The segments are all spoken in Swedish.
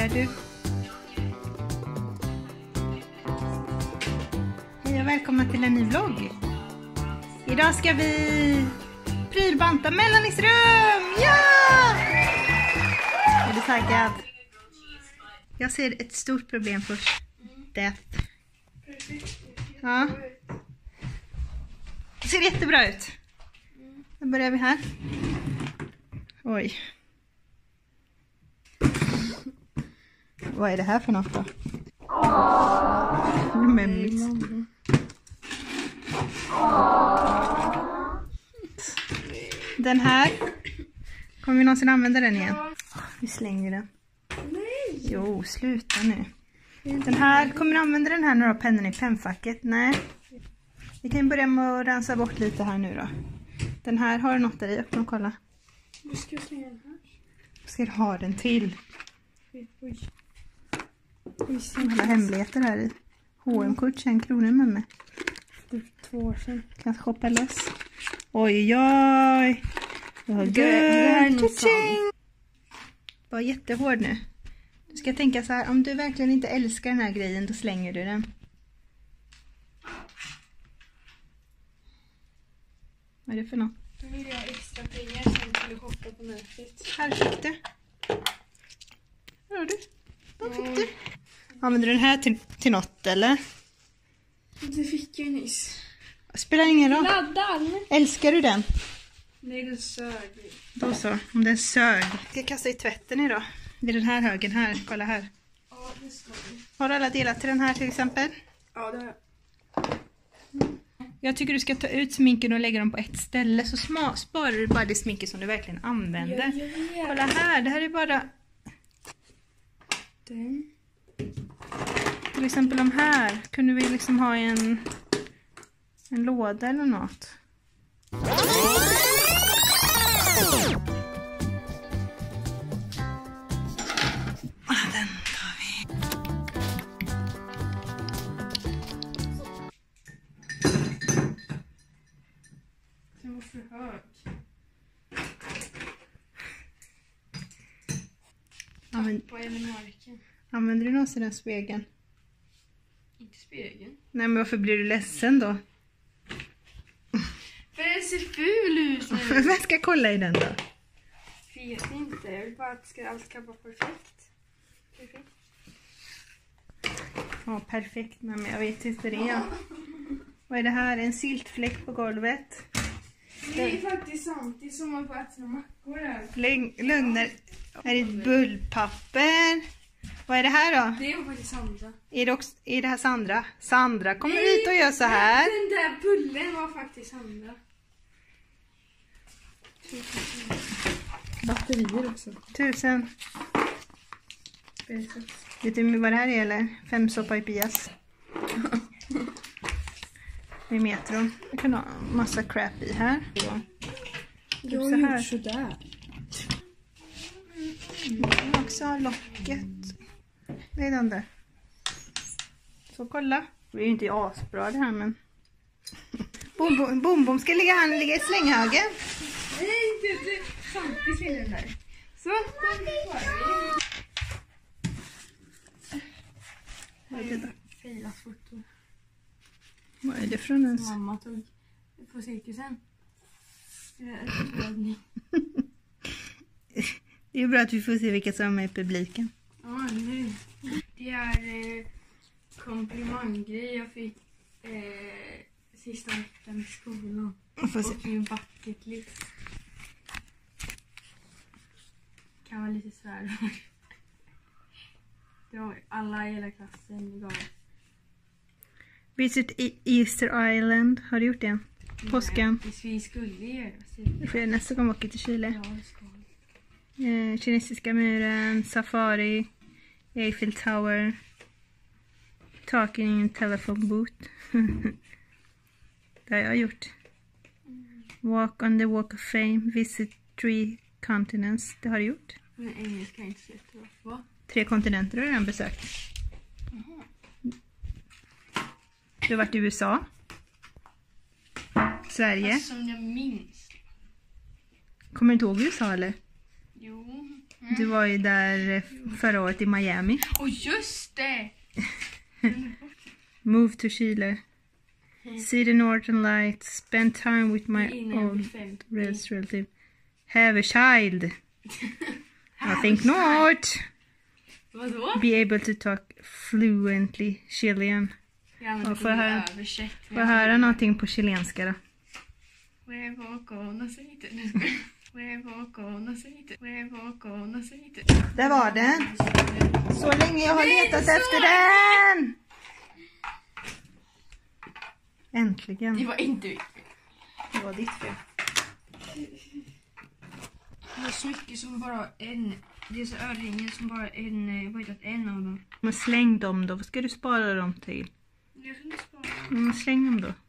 gör du? Hej och välkomna till en ny vlogg. Idag ska vi prylbanta Melanies rum! Ja! Är du taggad? Jag ser ett stort problem först. Det. Ja. Det ser jättebra ut. Då börjar vi här. Oj. Vad är det här för något då? Memmis. Den här. Kommer vi någonsin använda den igen? Vi slänger den. Jo, sluta nu. Den här, kommer vi använda den här några pennor i pennfacket? Nej. Vi kan börja med att rensa bort lite här nu då. Den här, har du något där i? Öppna och kolla. Jag ska slänga den här. Ska du ha den till? Oj. Alla hemligheter här i. H&M-kort 21 kronor med mig. För 2 år sedan. Kan shoppa loss. Oj, oj. Det är nog var jättehård nu. Du ska tänka så här, om du verkligen inte älskar den här grejen, då slänger du den. Vad är det för något? Då vill jag ha extra pengar som jag skulle shoppa på nätet. Här fick du. Hör du? Vad fick du? Använder du den här till något, eller? Det fick jag nyss. Spelar ingen roll. Laddar! Älskar du den? Nej, den sög. Då så, om den sög. Jag ska kasta i tvätten idag. Det är den här högen här, kolla här. Ja, det ska vi. Har alla delat till den här till exempel? Ja, det har jag. Jag tycker du ska ta ut sminken och lägga dem på ett ställe, så sparar du bara det sminket som du verkligen använder. Kolla här, det här är bara... Den. Till exempel de här, kunde vi liksom ha en låda eller något. Den tar vi. Den var för hög. Vad är det marken? Använder du någonsin den spegeln? Inte spegeln. Nej, men varför blir du ledsen då? För den ser ful ut nu. Vem ska kolla i den då? Vet inte. Jag vill bara att allt ska vara perfekt. Perfekt. Ja, perfekt, men jag vet inte det. Vad är det här? En syltfläck på golvet. Det är faktiskt sant. Det är som att man äter mackor här. Lögner. Här är ett bullpapper. Vad är det här då? Det är faktiskt Sandra. Är det här Sandra? Sandra kommer hit och gör så här. Den där bullen var faktiskt Sandra. Batterier också. 1000. Vet du vad det här är eller? 5 soppa i pias. Med metron. Jag kan ha massa crap i här. Jag så här. sådär. Också ha locket. Det är den där. Så kolla. Det är ju inte asbra det här, men... Bom ska ligga i slänghögen. Nej, du. Samtidigt slänger den där. Så, Vad är det då? Filas foto. Vad är det från ens? Mamma tog på cirkusen. Det är ju bra att vi får se vilka som är i publiken. Ja, nu. Det är komplimanggrej jag fick sista veckan i skolan. Och min bucket list. Kan vara lite svärd. Det var alla i hela klassen gav. Visit Easter Island. Har du gjort det? Påsken. Nej, vi skulle göra Vi får nästa gång åka till Chile. Ja, det ska vi. Kinesiska muren, safari, Eiffel Tower, talking in telephone booth. Det har jag gjort. Walk on the walk of fame, visit 3 continents. Det har du gjort. Men engelska är inte så jättebra. Va? 3 kontinenter har jag redan besökt. Jaha. Du har varit i USA, Sverige. Som jag minns. Kommer du inte ihåg USA eller? Jo. Du var ju där förra året i Miami. Och just det! Move to Chile. See the northern lights. Spend time with my old relative. Have a child. I think not. Vadå? Be able to talk fluently Chilean. Och får jag höra någonting på chilenska då? Där var den. Så länge jag har letat efter den. Äntligen. Det var inte mitt fel. Det var ditt fel. Det är smycken som bara en. Det är så örhängen som bara en. Vad heter det? En av dem. Men släng dem då. Vad ska du spara dem till? Jag kan inte spara. Släng dem då.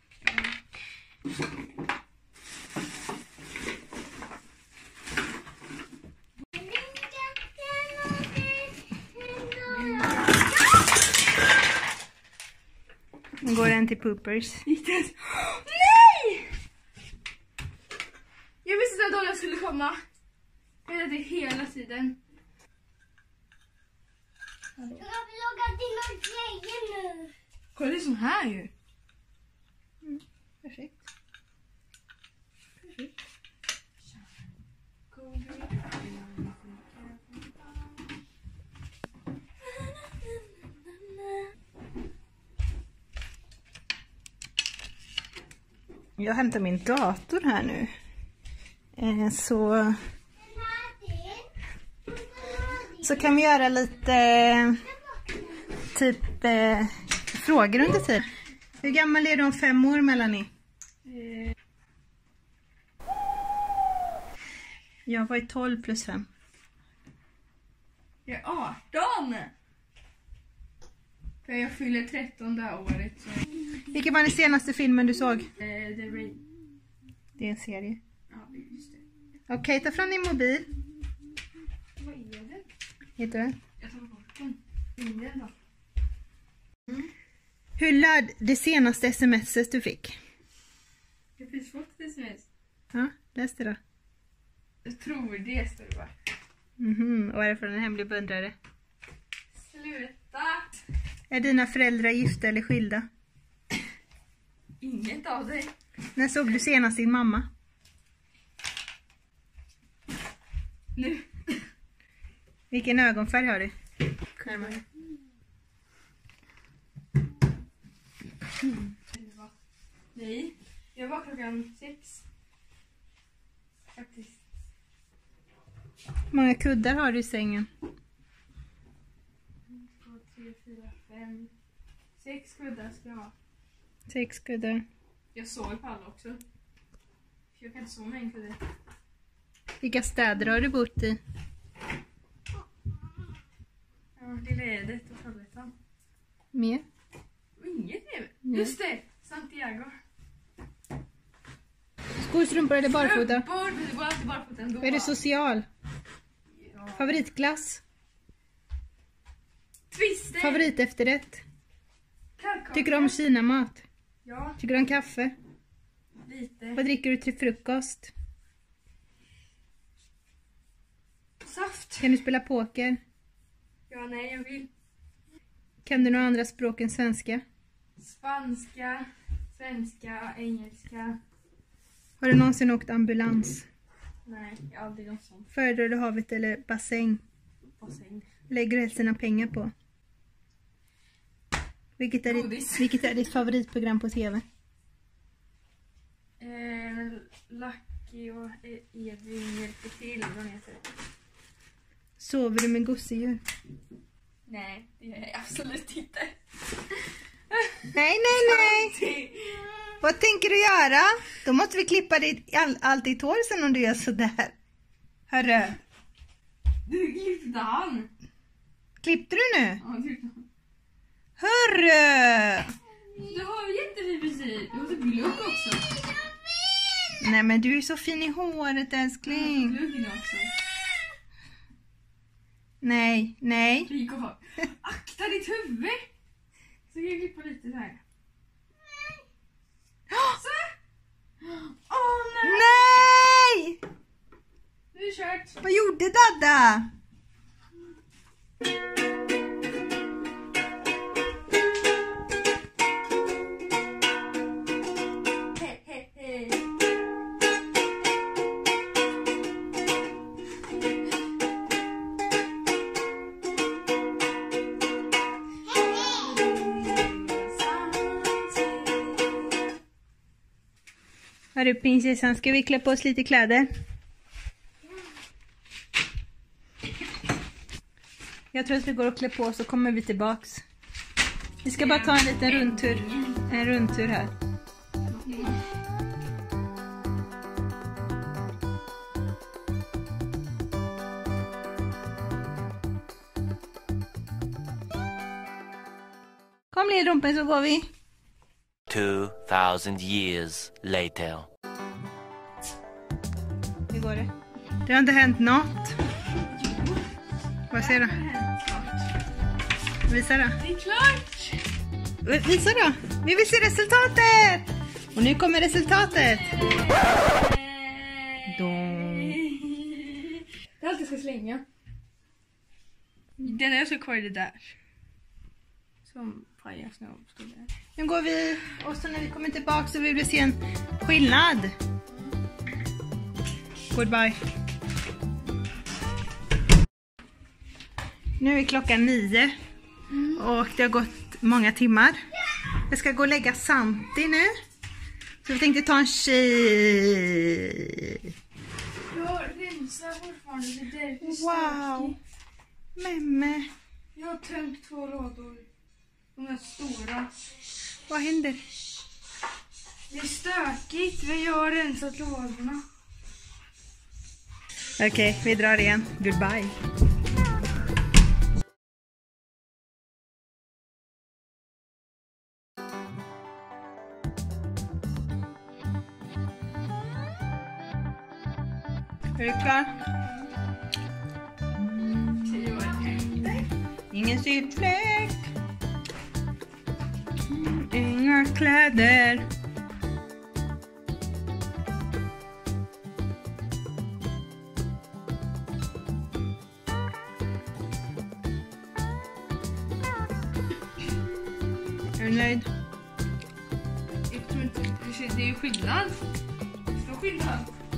Nu går den till poopers. Nej! Jag visste att jag skulle komma. Jag hade det hela tiden. Jag har vloggat dina grejer nu. Kolla, det är sån här ju. Perfekt. Jag hämtar min dator här nu. Så kan vi göra lite frågor under tid. Hur gammal är du om 5 år, Melanie? Jag var 12 plus 5. Jag är 18! För jag fyller 13 det här året. Så. Vilken var den senaste filmen du såg? The Rain. Det är en serie. Ja, just det. Okej, ta fram din mobil. Vad är det? Hittar du? Jag tar bort den. Ingen då. Hur löd det senaste sms:et du fick? Jag har precis fått ett sms. Ja, läs det då. Jag tror det står det bara. Och är det från en hemlig beundrare? Sluta! Är dina föräldrar gifta eller skilda? Inget av dig. När såg du senast din mamma? Nu. Vilken ögonfärg har du? Nej, jag var klockan 6. Faktiskt. Hur många kuddar har du i sängen? 1, 2, 3, 4, 5. 6 kuddar ska jag ha. 6 kuddar. Jag sover på alla också. För jag kan inte sova med en kudde. Vilka städer har du bott i? Ja, Lilla Edet och Trollhättan. Mer? Inget mer. Just det! Santiago. Skolstrumpor eller barfota? Strumpor, det går alltid barfota ändå. Är du social? Ja. Favoritglass? Twister! Favoritefterrätt? Kladdkaka. Tycker du om kinamat? Ja, Tycker du om kaffe? lite. Vad dricker du till frukost? Saft. Kan du spela poker? Ja, nej, jag vill. Kan du några andra språk än svenska? Spanska, svenska, engelska. Har du någonsin åkt ambulans? Nej, jag har aldrig något sånt. Föredrar du havet eller bassäng? Bassäng. Lägger du helst dina pengar på? Vilket är ditt favoritprogram på tv? Lucky och Edvin hjälper till, vad heter det? Sover du med gosedjur? Nej, det gör jag absolut inte. Nej. Vad tänker du göra? Då måste vi klippa allt ditt hår sen om du gör sådär. Hörru. Du klippte han. Klippte du nu? Ja, du klippte han. Hörru. Du har ju jättefin frisyr. Du har typ glugg också. Nej, men du är så fin i håret, älskling. Gluggen också. Nej. Rico, akta ditt huvud. Så kan jag klippa lite så här. Så. Åh, nej. Nej! Nu är det kört. Vad gjorde gjorde Dadda? Hörru prinsessan, ska vi klä på oss lite kläder? Jag tror att vi går och klä på oss så kommer vi tillbaks. Vi ska bara ta en liten rundtur. En rundtur här. Kom Lillrumpen så går vi. 2000 years later. Hur går det? Det har inte hänt något. Vad säger du? Visa då. Det är klart! Visa då. Vi vill se resultatet! Och nu kommer resultatet. Det är allt jag ska slänga. Den jag ska kvar i det där. Som pajas när jag stod där. Nu går vi och så när vi kommer tillbaka så vill vi se en skillnad. Goodbye. Nu är klockan 9 och det har gått många timmar. Jag ska gå och lägga Santi nu. Så vi tänkte ta en tjej. Jag rensar fortfarande, det är därför Wow. Memme. Jag har tömt 2 lådor. De är stora. Vad händer? Det är stökigt, men jag har rensat lådorna. Okej, vi drar igen. Goodbye. Är du klar? Ingen syltfläck. Inga kläder. Är du nöjd? Jag tror inte, det är ju skillnad. Det står skillnad.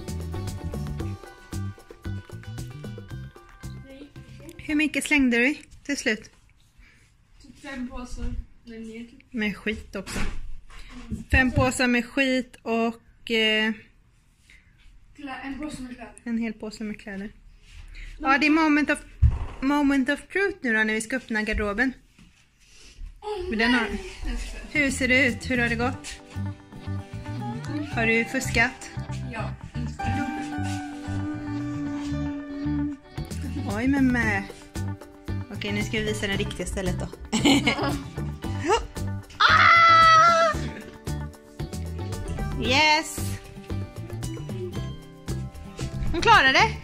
Hur mycket slängde du till slut? 5 påsar. Med skit också. 5 påsar med skit och En påse med kläder. en hel påse med kläder. Ja, det är moment of truth nu då när vi ska öppna garderoben. Men den har... Hur ser det ut? Hur har det gått? Har du fuskat? Ja. Oj, men med. Okej, nu ska vi visa det riktiga stället då. Ah! Yes! Hon klarade det.